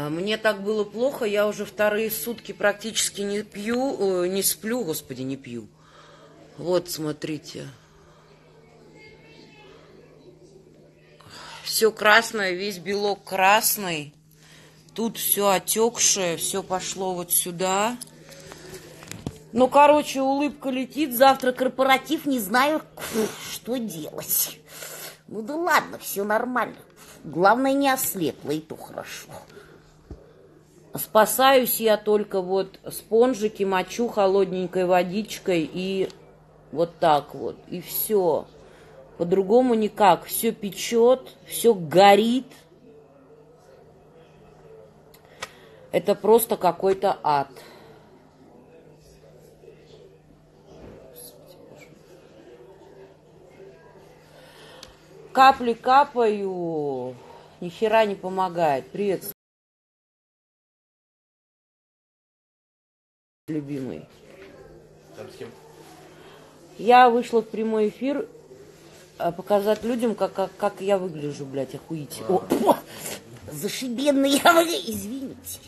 Мне так было плохо, я уже вторые сутки практически не пью, не сплю, господи, не пью. Вот, смотрите. Все красное, весь белок красный. Тут все отекшее, все пошло вот сюда. Ну, короче, улыбка летит. Завтра корпоратив, не знаю, что делать. Ну да ладно, все нормально. Главное, не ослепла, и то хорошо. Спасаюсь я только вот спонжики мочу холодненькой водичкой и вот так вот. И все. По-другому никак. Все печет, все горит. Это просто какой-то ад. Капли капаю, ни хера не помогает. Привет, любимый. Там с кем? Я вышла в прямой эфир показать людям, как я выгляжу, блядь, охуите. О, зашибенный я, блядь, извините.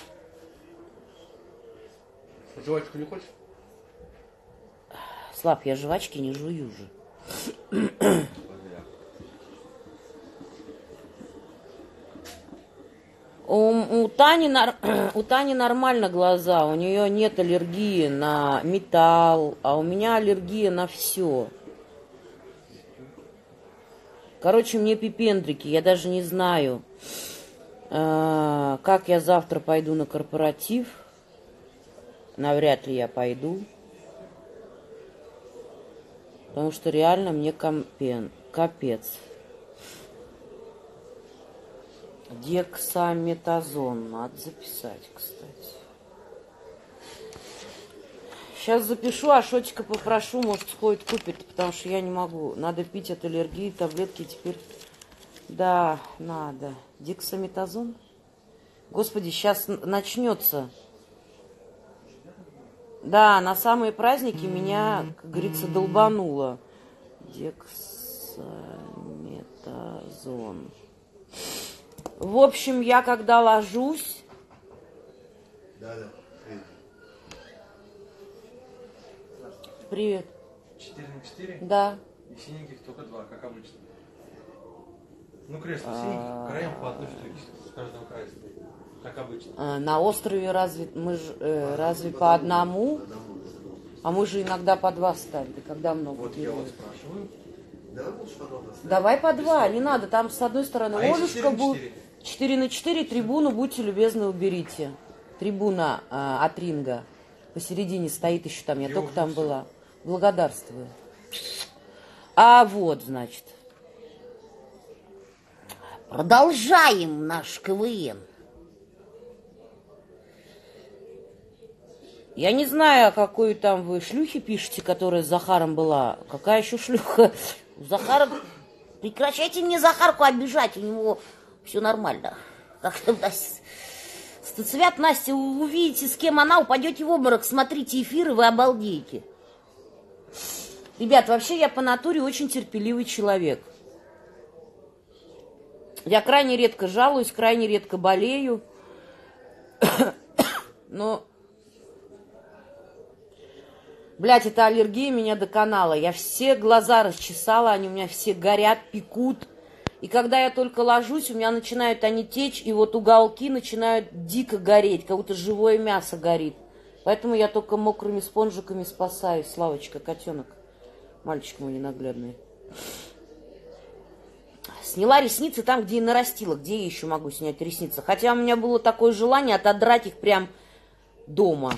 Жвачку не хочешь? Слав, я жвачки не жую же. У Тани нормально глаза, у нее нет аллергии на металл, а у меня аллергия на все. Короче, мне пипендрики, я даже не знаю, как я завтра пойду на корпоратив. Навряд ли я пойду. Потому что реально мне капец. Дексаметазон. Надо записать, кстати. Сейчас запишу, а Шотика попрошу, может, сходит купит, потому что я не могу. Надо пить от аллергии таблетки теперь. Да, надо. Дексаметазон? Господи, сейчас начнется. Да, на самые праздники меня, как говорится, долбануло. Дексаметазон. В общем, я когда ложусь... Да. Привет. 4 на 4? Да. И синеньких только 2, как обычно. Ну, кресло синеньких, краем по одной штуке с каждого края стоит. Как обычно. На острове разве по одному? А мы же иногда по 2 ставили, когда много. Вот я вот спрашиваю. Давай по 2, не надо, там с одной стороны ложечка будет. 4 на 4, трибуну, будьте любезны, уберите. Трибуна от ринга. Посередине стоит еще там, я только там была. Благодарствую. А вот, значит. Продолжаем наш КВН. Я не знаю, какую там вы шлюхи пишете, которая с Захаром была. Какая еще шлюха? Захара... Прекращайте мне Захарку обижать, у него все нормально. Как-то Стацвят, Настя, увидите, с кем она, упадете в обморок, смотрите эфир, и вы обалдеете. Ребят, вообще я по натуре очень терпеливый человек. Я крайне редко жалуюсь, крайне редко болею. Но... Блядь, эта аллергия меня доконала. Я все глаза расчесала, они у меня все горят, пекут. И когда я только ложусь, у меня начинают они течь, и вот уголки начинают дико гореть, как будто живое мясо горит. Поэтому я только мокрыми спонжиками спасаюсь. Славочка, котенок. Мальчик мой ненаглядный. Сняла ресницы там, где и нарастила. Где я еще могу снять ресницы? Хотя у меня было такое желание отодрать их прям дома.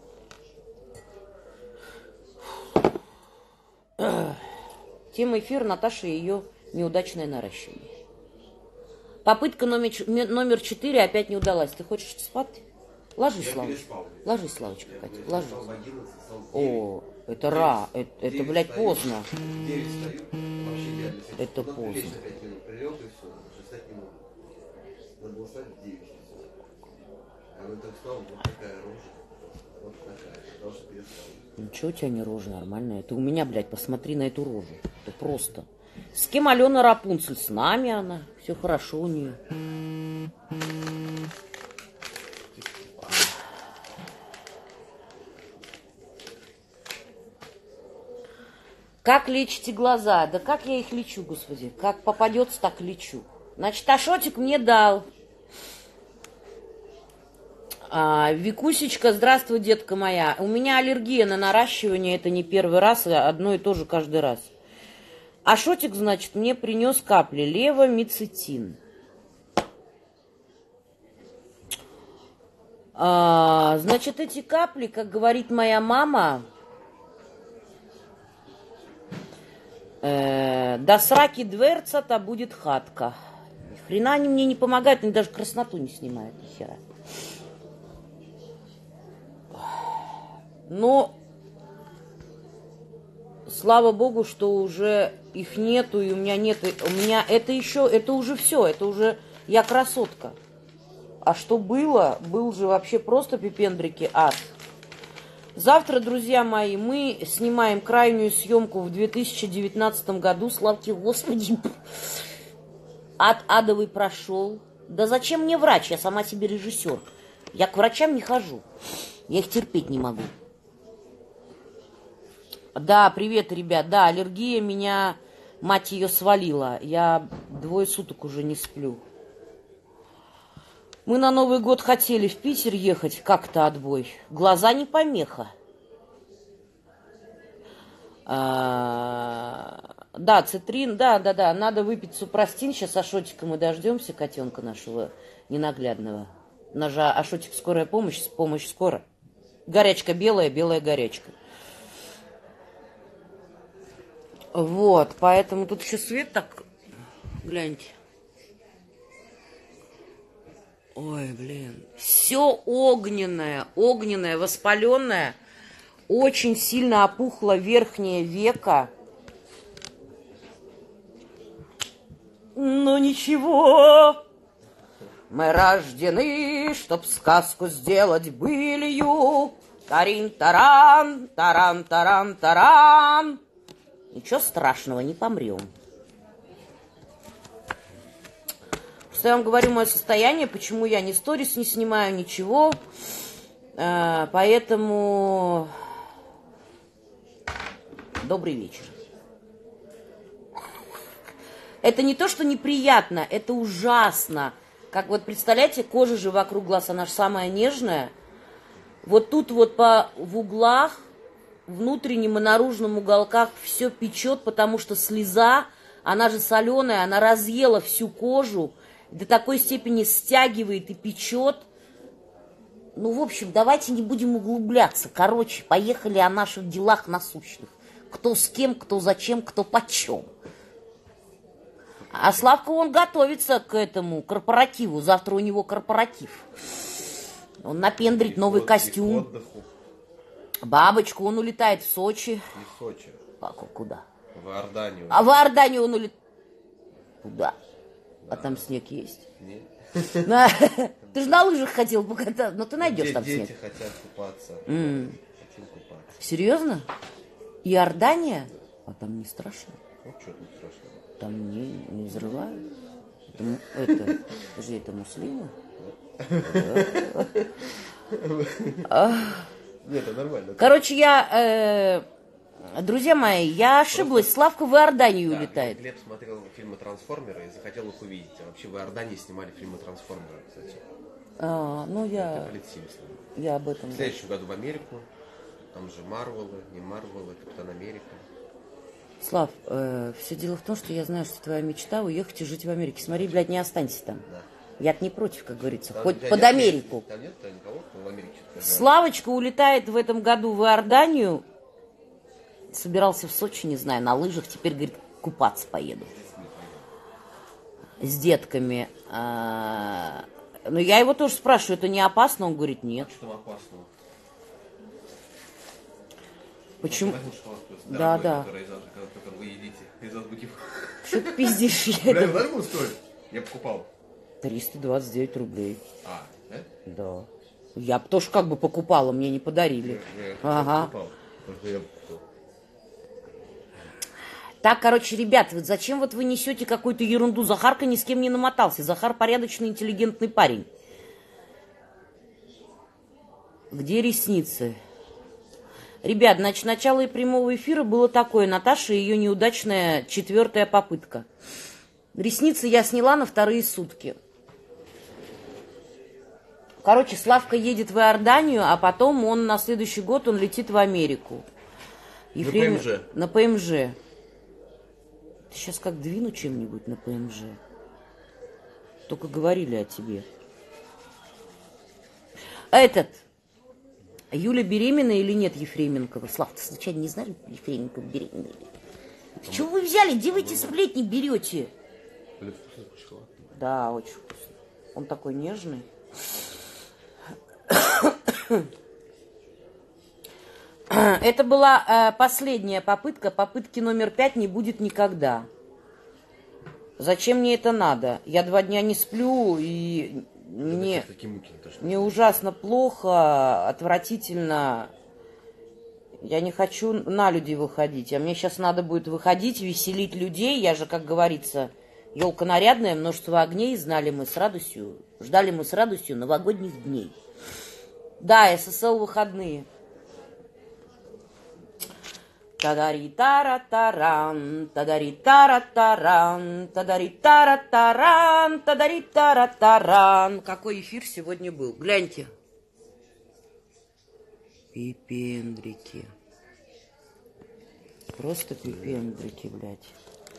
Тема эфира Наташи и ее неудачное наращивание. Попытка номер 4 опять не удалась. Ты хочешь спать? Ложись, Славочка. Ложись, Славочка, Катя. Ложись. О, это это, блядь, поздно. Это поздно. Ничего у тебя не рожа нормальная. Это у меня, блядь, посмотри на эту рожу. Это просто. С кем Алена Рапунцель? С нами она. Все хорошо у нее. Как лечите глаза? Да как я их лечу, господи? Как попадется, так лечу. Значит, Ашотик мне дал. Викусечка, здравствуй, детка моя. У меня аллергия на наращивание, это не первый раз, а одно и то же каждый раз. Ашотик, значит, мне принес капли левомицетин. Значит, эти капли, как говорит моя мама, до сраки дверца-то будет хатка. Ни хрена они мне не помогают, они даже красноту не снимают, ни хера. Но слава богу, что уже их нету, и у меня нет. У меня это еще, это уже все, это уже я красотка. А что было, был же вообще просто пипендрики ад. Завтра, друзья мои, мы снимаем крайнюю съемку в 2019 году. Славки Господи, ад адовый прошел. Да зачем мне врач? Я сама себе режиссер. Я к врачам не хожу. Я их терпеть не могу. Да, привет, ребят. Да, аллергия меня, мать ее, свалила. Я 2 суток уже не сплю. Мы на Новый год хотели в Питер ехать, как-то отбой. Глаза не помеха. Да, цитрин, да, надо выпить супрастин. Сейчас Ашотика мы дождемся, котенка нашего ненаглядного. У нас же Ашотик скорая помощь, помощь скоро. Горячка белая, белая горячка. Вот, поэтому тут еще свет так, гляньте. Ой, блин, все огненное, огненное, воспаленное. Очень сильно опухло верхнее веко. Но ничего, мы рождены, чтоб сказку сделать былью. Тарин-таран, таран-таран-таран. Ничего страшного, не помрем. Просто я вам говорю мое состояние, почему я ни сторис не снимаю, ничего. Поэтому добрый вечер. Это не то, что неприятно, это ужасно. Как вот представляете, кожа же вокруг глаз, она же самая нежная. Вот тут вот в углах, внутреннем и наружном уголках все печет, потому что слеза, она же соленая, она разъела всю кожу, до такой степени стягивает и печет. Ну, в общем, давайте не будем углубляться. Короче, поехали о наших делах насущных. Кто с кем, кто зачем, кто почем. А Славка, он готовится к этому корпоративу. Завтра у него корпоратив. Он напендрит новый костюм. Бабочку, он улетает в Сочи. Не в Сочи. Куда? В Иорданию. А в Иорданию он улетает. Куда? Да. А там снег есть? Нет. Ты же на лыжах хотел покататься, но ты найдешь там снег. Дети хотят купаться. Хотим купаться. Серьезно? Иордания? А там не страшно. Ну, что там страшно? Там не взрывают. Подожди, это муслимы? Нет, это нормально. Короче, друзья мои, я ошиблась. Славка в Иорданию улетает. Глеб смотрел фильмы «Трансформеры» и захотел их увидеть. А вообще в Иордании снимали фильмы «Трансформеры», кстати. Ну я об этом. В следующем году в Америку. Там же Марвелы, не Марвелы, Капитан Америка. Слав, все дело в том, что я знаю, что твоя мечта уехать и жить в Америке. Смотри, блядь, не останься там. Да. Я-то не против, как говорится, там, хоть под Америку. Там нет никого, кто в Америке. Славочка улетает в этом году в Иорданию. Собирался в Сочи, не знаю, на лыжах. Теперь, говорит, купаться поеду. С детками. Но я его тоже спрашиваю, это не опасно? Он говорит, нет. Что там опасного? Почему? Да. Когда только вы едите из азбуки. Что ты пиздишь? Бля, знаешь, какую стоит? Я покупал. 329 рублей. Да? Да. Я тоже как бы покупала, мне не подарили. Ага. Так, короче, ребят, вот зачем вот вы несете какую-то ерунду? Захарка ни с кем не намотался. Захар порядочный, интеллигентный парень. Где ресницы? Ребят, значит, начало и прямого эфира было такое. Наташа и ее неудачная 4-я попытка. Ресницы я сняла на 2-е сутки. Короче, Славка едет в Иорданию, а потом он на следующий год он летит в Америку. На ПМЖ. На ПМЖ. Ты сейчас как двину чем-нибудь на ПМЖ. Только говорили о тебе. Юля беременна или нет Ефременкова? Слав, ты случайно не знаешь, Ефременкова беременна или нет? Чего вы взяли? Где вы эти сплетни берете? Да, очень вкусно. Он такой нежный. Это была последняя попытка. Попытки номер 5 не будет никогда. Зачем мне это надо? Я 2 дня не сплю, и мне ужасно плохо, отвратительно. Я не хочу на людей выходить. А мне сейчас надо будет выходить, веселить людей. Я же, как говорится, елка нарядная, множество огней. Ждали мы с радостью новогодних дней. Да, ССЛ выходные. Тадари-тара-таран, тадари-тара-таран, тадари-тара-таран, тадари-тара-таран. Какой эфир сегодня был? Гляньте. Пипендрики. Просто пипендрики, блядь.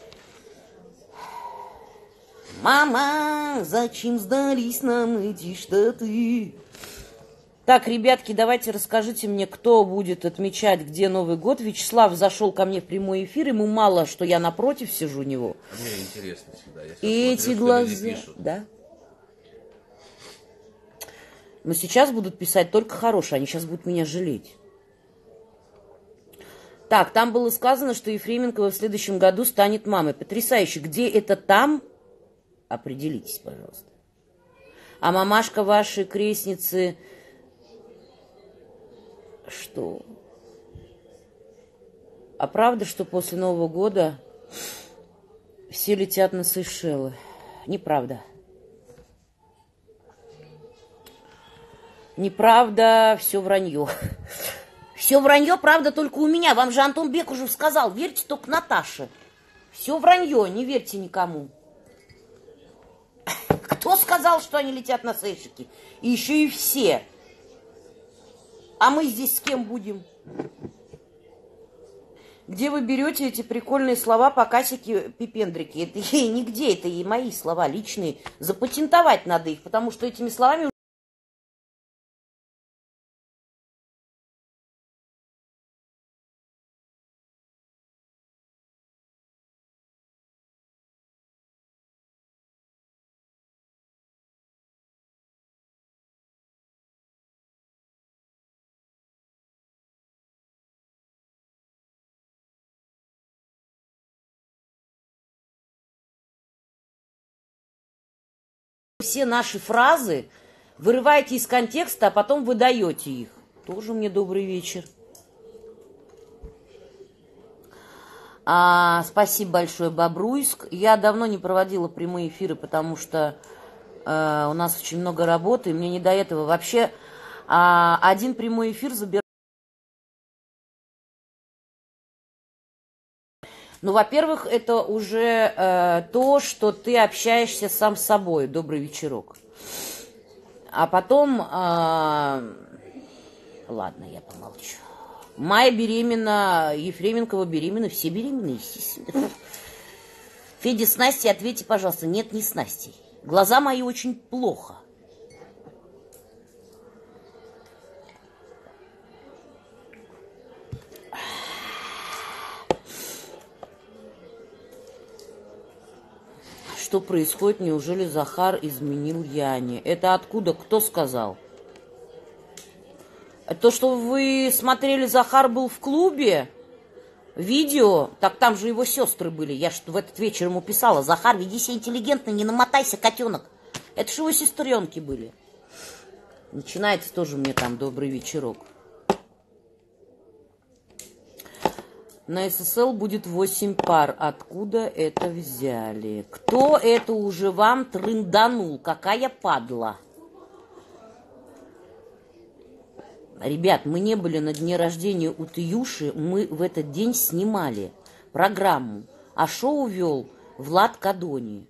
Мама, зачем сдались нам эти штаты? Так, ребятки, давайте расскажите мне, кто будет отмечать, где Новый год. Вячеслав зашел ко мне в прямой эфир, ему мало, что я напротив сижу у него. Мне интересно всегда. Я и смотрю, эти глаза, да. Но сейчас будут писать только хорошие, они сейчас будут меня жалеть. Так, там было сказано, что Ефременкова в следующем году станет мамой. Потрясающе. Где это там? Определитесь, пожалуйста. А мамашка вашей крестницы... Что? А правда, что после Нового года все летят на Сейшелы? Неправда. Неправда, все вранье. Все вранье, правда, только у меня. Вам же Антон Бекужев сказал, верьте только Наташе. Все вранье, не верьте никому. Кто сказал, что они летят на Сейшики? И еще и все. А мы здесь с кем будем? Где вы берете эти прикольные слова по касике пипендрики? Это нигде, это и мои слова личные. Запатентовать надо их, потому что этими словами... Все наши фразы вырываете из контекста, а потом выдаете их. Тоже мне добрый вечер. Спасибо большое, Бобруйск. Я давно не проводила прямые эфиры, потому что у нас очень много работы, и мне не до этого. Вообще, один прямой эфир забирает... Ну, во-первых, это уже то, что ты общаешься сам с собой. Добрый вечерок. А потом... Ладно, я помолчу. Майя беременна, Ефременкова беременна, все беременны, естественно. Федя, с Настей ответьте, пожалуйста. Нет, не с Настей. Глаза мои очень плохо. Что происходит? Неужели Захар изменил Яне? Это откуда? Кто сказал? То, что вы смотрели, Захар был в клубе, видео, так там же его сестры были. Я что в этот вечер ему писала: Захар, веди себя интеллигентно, не намотайся, котенок. Это же его сестренки были. Начинается тоже мне там добрый вечерок. На ССЛ будет 8 пар. Откуда это взяли? Кто это уже вам трынданул? Какая падла? Ребят, мы не были на дне рождения у Таюши, мы в этот день снимали программу, а шоу вел Влад Кадони.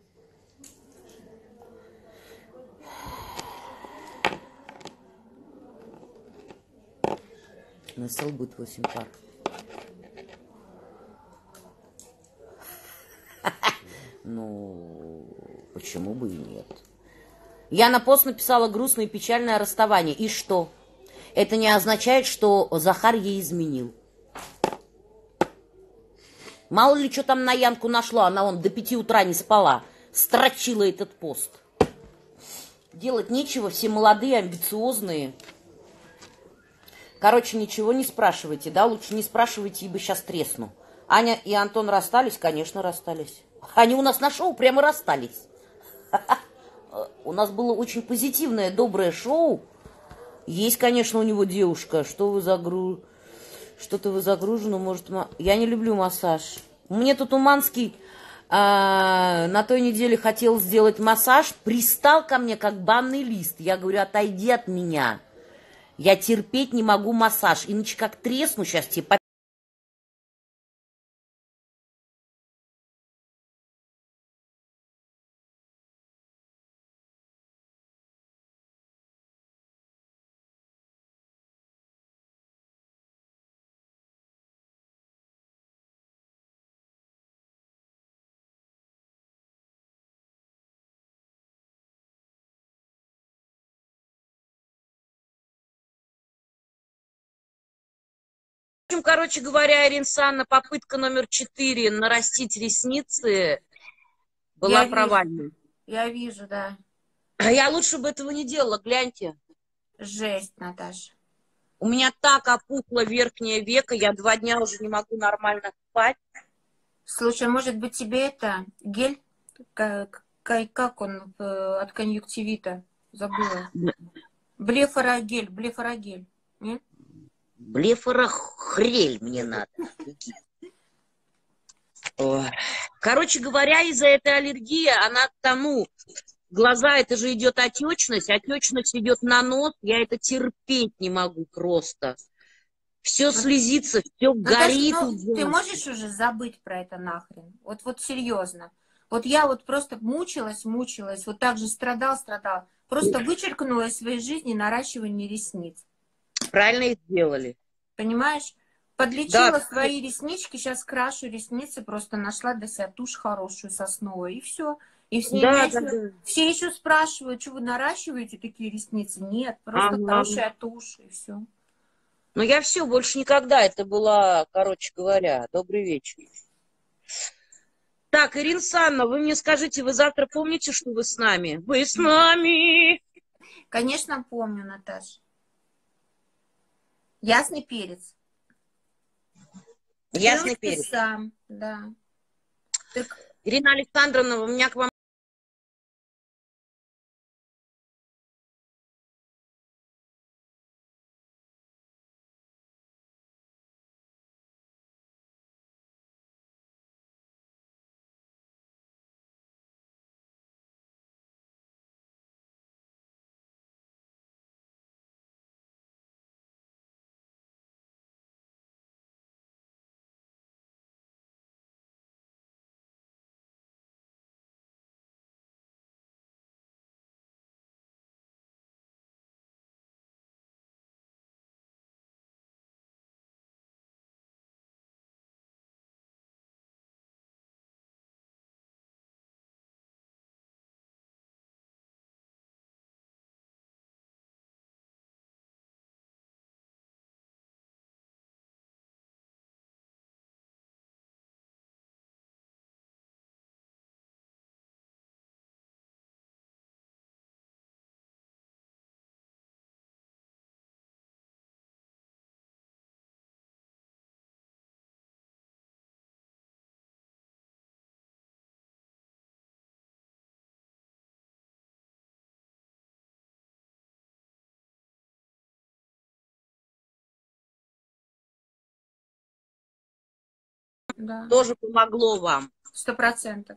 НСЛ будет 8 пар. Ну, почему бы и нет? Я на пост написала грустное и печальное расставание. И что? Это не означает, что Захар ей изменил. Мало ли, что там на Янку нашло, она вон до 5 утра не спала. Строчила этот пост. Делать нечего, все молодые, амбициозные. Короче, ничего не спрашивайте, да? Лучше не спрашивайте, ибо сейчас тресну. Аня и Антон расстались? Конечно, расстались. Они у нас на шоу прямо расстались. У нас было очень позитивное, доброе шоу. Есть, конечно, у него девушка. Что-то вы загружены, может... Я не люблю массаж. Мне тут Уманский на той неделе хотел сделать массаж. Пристал ко мне, как банный лист. Я говорю, отойди от меня. Я терпеть не могу массаж. Иначе как тресну сейчас тебе. В общем, короче говоря, Ирина Санна, попытка номер 4 нарастить ресницы была провальной. Я вижу, да. Я лучше бы этого не делала, гляньте. Жесть, Наташа. У меня так опухло верхнее веко, я 2 дня уже не могу нормально спать. Слушай, может быть, тебе это гель, как он от конъюнктивита, забыла. Блефорогель. Нет? Блефорохрель мне надо. Короче говоря, из-за этой аллергии она глаза, это же идет отечность идет на нос, я это терпеть не могу просто. Все слезится, все горит. Ты можешь уже забыть про это нахрен? Вот серьезно. Вот я вот просто мучилась, вот так же страдала. Просто вычеркнула из своей жизни наращивание ресниц. Правильно их сделали. Понимаешь? Подлечила свои реснички, сейчас крашу ресницы, просто нашла для себя тушь хорошую сосновую, и все. И все еще спрашивают, что вы наращиваете такие ресницы? Нет, просто хорошая тушь, и все. Ну, я все, больше никогда. Это была, короче говоря, добрый вечер. Так, Ирина Санна, вы мне скажите, вы завтра помните, что вы с нами? Вы с нами! Конечно, помню, Наташа. Ясный перец. Ясный перец. Сам, да. Так... Ирина Александровна, у меня к вам... Да. Тоже помогло вам. 100%.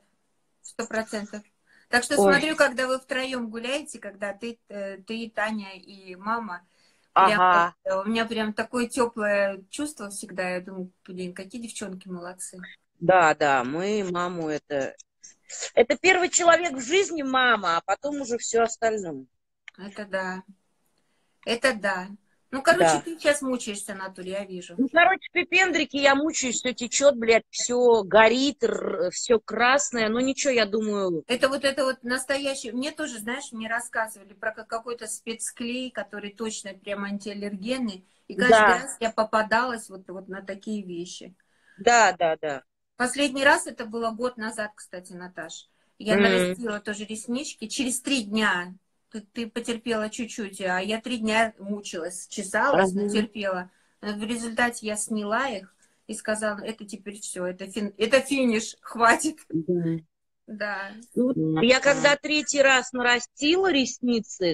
Так что смотрю, когда вы втроем гуляете, когда ты, Таня и мама, Прям, Ага. у меня прям такое теплое чувство всегда. Я думаю, блин, какие девчонки молодцы. Да, да, мы маму это... Это первый человек в жизни мама, а потом уже все остальное. Это да. Это да. Ну, короче, Да. ты сейчас мучаешься, Анатолий, я вижу. Ну, короче, пипендрики, я мучаюсь, все течет, блядь, все горит, все красное. Ну, ничего, я думаю... Это вот настоящий... Мне тоже, знаешь, мне рассказывали про какой-то спецклей, который точно прям антиаллергенный. И каждый Да, раз я попадалась вот на такие вещи. да, да, да. Последний раз это было год назад, кстати, Наташ. Я нарастила тоже реснички. Через 3 дня ты потерпела чуть-чуть, а я 3 дня мучилась, чесалась, но Ага. терпела. В результате я сняла их и сказала, это теперь все, это финиш, хватит. Да. Да. Ну, я когда 3-й раз нарастила ресницы,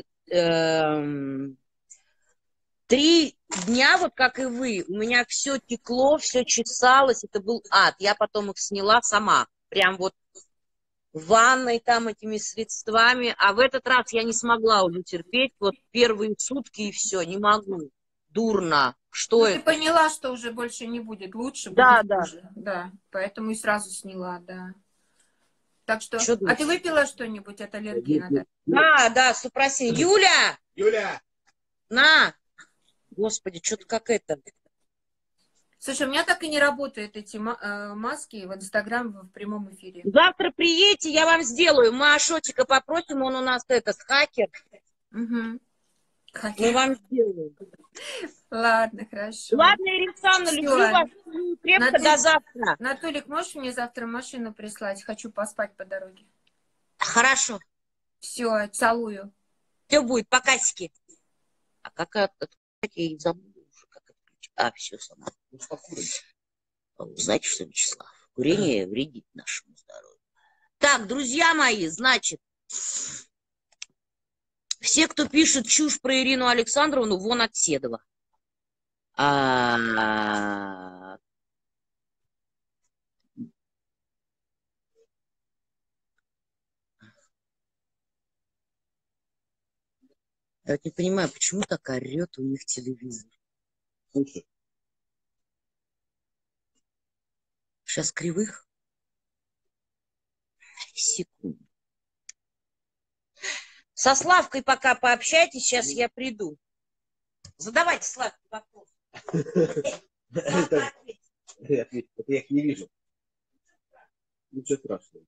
3 дня, вот как и вы, у меня все текло, все чесалось, это был ад. Я потом их сняла сама, прям вот в ванной там этими средствами, а в этот раз я не смогла уже терпеть, вот первые сутки и все, не могу, дурно, что Ну, ты это? поняла, что уже больше не будет лучше, Да, будет да. хуже. Да, поэтому и сразу сняла, да. Так что, Чё а дальше? ты выпила что-нибудь от аллергии, Наташа? Да, да, супросин. Юля! Юля! На! Господи, что-то как это. Слушай, у меня так и не работают эти маски в Инстаграм в прямом эфире. Завтра приедете, я вам сделаю. Мы Ашотика попросим, он у нас этот хакер. Угу. Мы вам сделаем. Ладно, хорошо. Ладно, Ирина Александровна, Всё. люблю вас крепко, Наталья- до завтра. Анатолик, можешь мне завтра машину прислать? Хочу поспать по дороге. Хорошо, Все, целую. все будет, покасики. А как это, я и забыла уже, как отключить. А, все, сама. Знаете что, Вячеслав, курение вредит нашему здоровью. Так, друзья мои, значит, все, кто пишет чушь про Ирину Александровну, вон от Седова. Я вот не понимаю, почему так орет у них телевизор. Слушай. Сейчас кривых. Секунду. Со Славкой пока пообщайтесь, сейчас я приду. Задавайте, Славке, вопрос. Я их не вижу. Ничего страшного.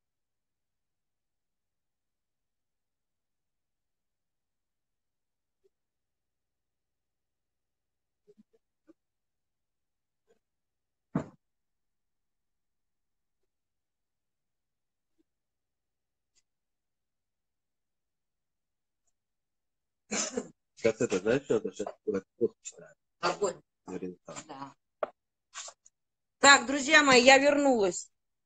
Сейчас это, знаешь, что это сейчас Огонь. Да. Так, друзья мои, я вернулась.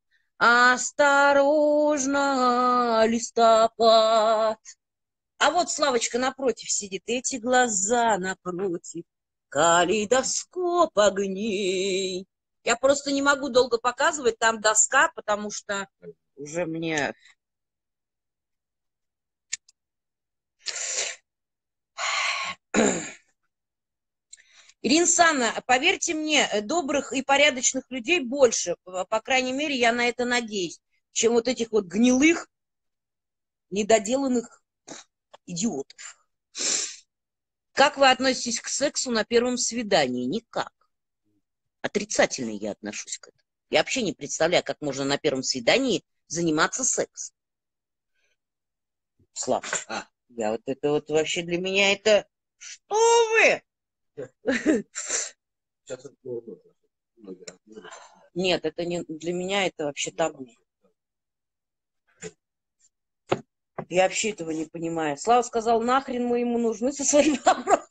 Осторожно, листопад. А вот Славочка напротив сидит, эти глаза напротив, калейдоскоп огней. Я просто не могу долго показывать, там доска, потому что уже мне... Ирина Санна, поверьте мне, добрых и порядочных людей больше, по крайней мере, я на это надеюсь, чем вот этих вот гнилых, недоделанных идиотов. Как вы относитесь к сексу на первом свидании? Никак. Отрицательно я отношусь к этому. Я вообще не представляю, как можно на первом свидании заниматься сексом. Слава, я вот это вот вообще для меня это... Что вы? Сейчас это Нет, это не для меня это вообще табу. Я вообще этого не понимаю. Слава сказал, нахрен мы ему нужны со своим вопросом.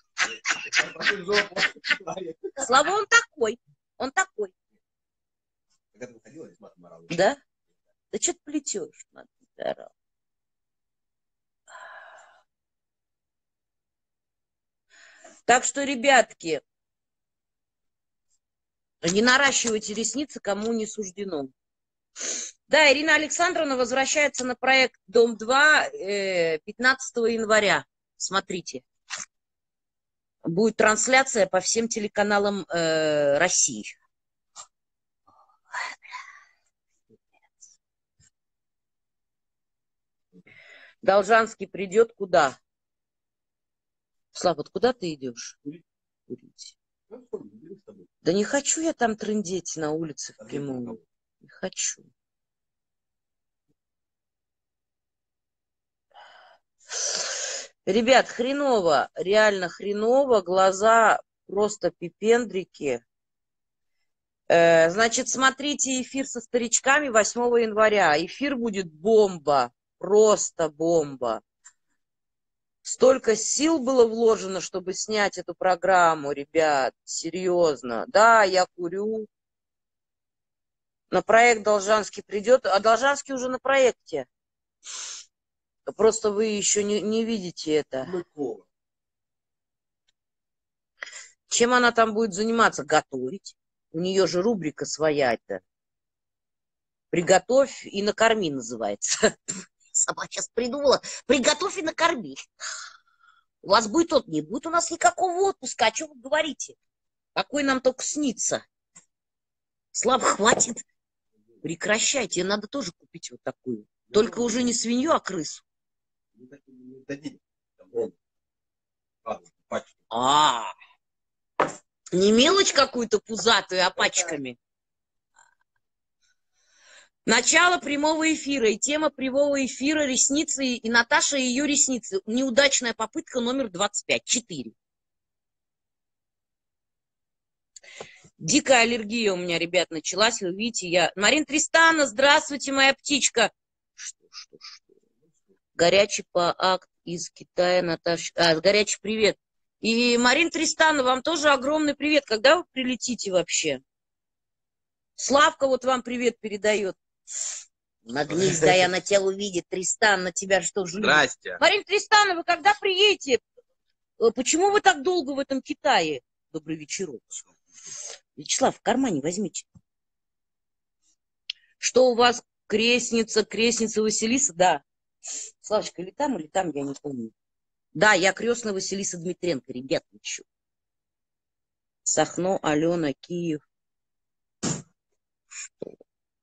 Слава, он такой. Он такой. Когда ты выходила, я с матом орал. Да? Да что ты плетешь? Так что, ребятки, не наращивайте ресницы, кому не суждено. Да, Ирина Александровна возвращается на проект «Дом-2» 15 января. Смотрите. Будет трансляция по всем телеканалам России. Должанский придет куда? Слава, вот куда ты идешь? Курить. Да не хочу я там трындеть на улице в прямом. Не хочу. Ребят, хреново, реально хреново, глаза просто пипендрики. Значит, смотрите эфир со старичками 8 января. Эфир будет бомба, просто бомба. Столько сил было вложено, чтобы снять эту программу, ребят, серьезно. Да, я курю. На проект Должанский придет, а Должанский уже на проекте. Просто вы еще не видите это. Чем она там будет заниматься? Готовить. У нее же рубрика своя-то. «Приготовь и накорми» называется. Сама сейчас придумала. «Приготовь и накорми». У вас будет отпуск, не будет у нас никакого отпуска. О чем вы говорите? Какой нам только снится. Слава, хватит. Прекращайте. Надо тоже купить вот такую. Только уже не свинью, а крысу. Не мелочь какую-то пузатую, а пачками. Начало прямого эфира. И тема прямого эфира — ресницы. И Наташа и ее ресницы. Неудачная попытка номер 25. 4. Дикая аллергия у меня, ребят, началась. Вы видите, я... Марина Тристана, здравствуйте, моя птичка. Что? Горячий акт из Китая, Наташа. Горячий привет. И Марина Тристана, вам тоже огромный привет. Когда вы прилетите вообще? Славка вот вам привет передает. Нагнись, да я на тебя увидит. Тристан, на тебя что же? Здрасте. Марина Тристана, вы когда приедете? Почему вы так долго в этом Китае? Добрый вечерок. Вячеслав, в кармане возьмите. Что у вас крестница Василиса? Да. Славочка, или там, я не помню. Да, я крестная Василиса Дмитренко, ребят, еще. Сахно, Алена, Киев. Что?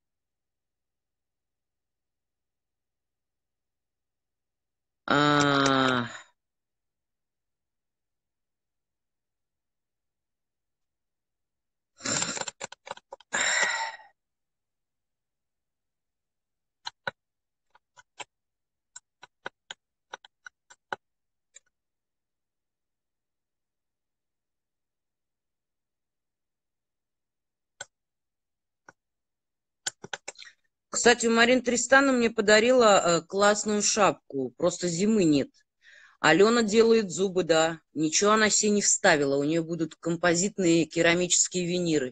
Кстати, Марина Тристана мне подарила классную шапку. Просто зимы нет. Алена делает зубы, да. Ничего она себе не вставила. У нее будут композитные керамические виниры.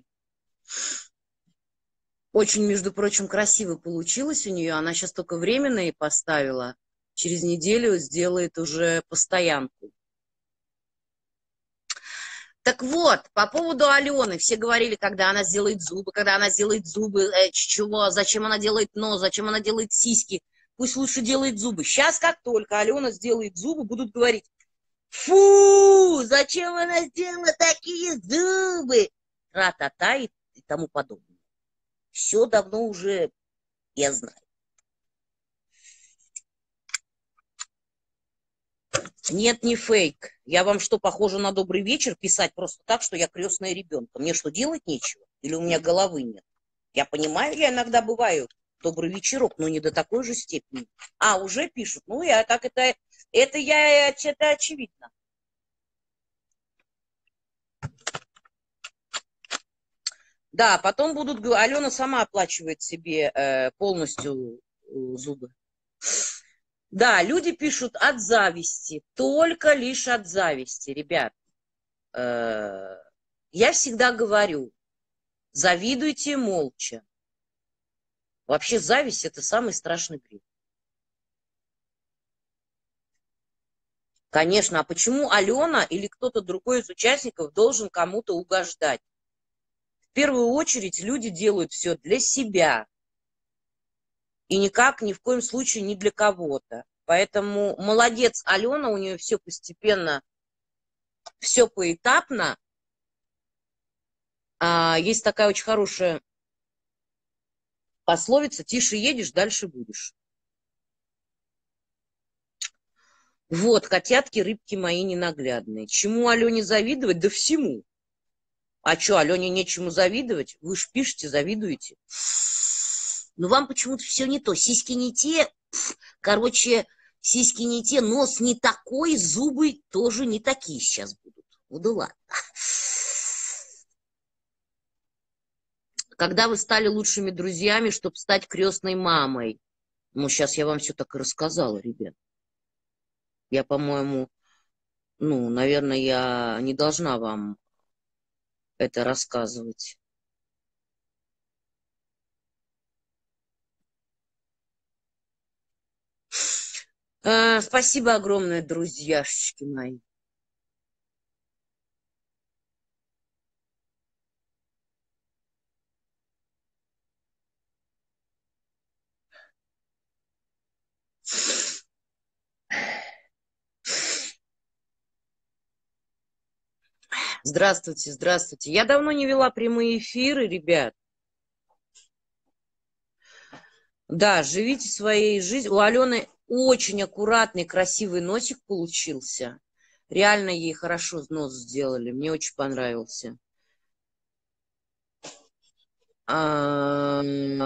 Очень, между прочим, красиво получилось у нее. Она сейчас только временные поставила. Через неделю сделает уже постоянку. Так вот, по поводу Алены. Все говорили, когда она сделает зубы, чего, зачем она делает нос, зачем она делает сиськи. Пусть лучше делает зубы. Сейчас, как только Алена сделает зубы, будут говорить: фу, зачем она сделала такие зубы? Тра-та-та и тому подобное. Все давно уже я знаю. Нет, не фейк. Я вам что, похожа на добрый вечер писать просто так, что я крестная ребенка? Мне что, делать нечего? Или у меня головы нет? Я понимаю, я иногда бываю добрый вечерок, но не до такой же степени. Уже пишут. Ну, я так это очевидно. Да, потом будут... Алена сама оплачивает себе полностью зубы. Да, люди пишут от зависти, только лишь от зависти, ребят. Я всегда говорю, завидуйте молча. Вообще зависть — это самый страшный грех. Конечно, а почему Алена или кто-то другой из участников должен кому-то угождать? В первую очередь люди делают все для себя. И никак, ни в коем случае не для кого-то. Поэтому молодец Алена, у нее все постепенно все поэтапно. Есть такая очень хорошая пословица: тише едешь, дальше будешь. Вот, котятки, рыбки мои ненаглядные. Чему Алене завидовать? Да всему. А что, Алене нечему завидовать? Вы ж пишете, завидуете. Но вам почему-то все не то. Сиськи не те, короче, сиськи не те, нос не такой, зубы тоже не такие сейчас будут. Ну да ладно. Когда вы стали лучшими друзьями, чтобы стать крестной мамой? Ну, сейчас я вам все так и рассказала, ребят. Я, по-моему, наверное, я не должна вам это рассказывать. Спасибо огромное, друзьяшечки мои. Здравствуйте, здравствуйте. Я давно не вела прямые эфиры, ребят. Да, живите своей жизнью. У Алены очень аккуратный, красивый носик получился. Реально ей хорошо нос сделали. Мне очень понравился. Да,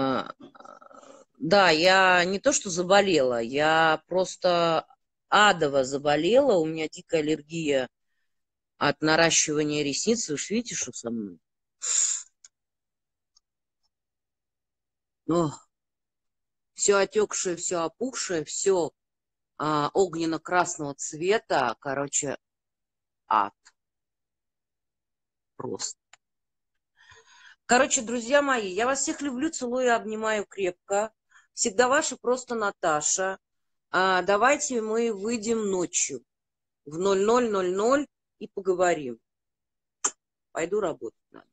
я не то что заболела, я просто адово заболела. У меня дикая аллергия от наращивания ресниц. Вы же видите, что со мной? Все отекшее, все опухшее, все огненно-красного цвета. Короче, ад. Просто. Короче, друзья мои, я вас всех люблю, целую и обнимаю крепко. Всегда ваша просто Наташа. Давайте мы выйдем ночью в 00:00 и поговорим. Пойду работать надо.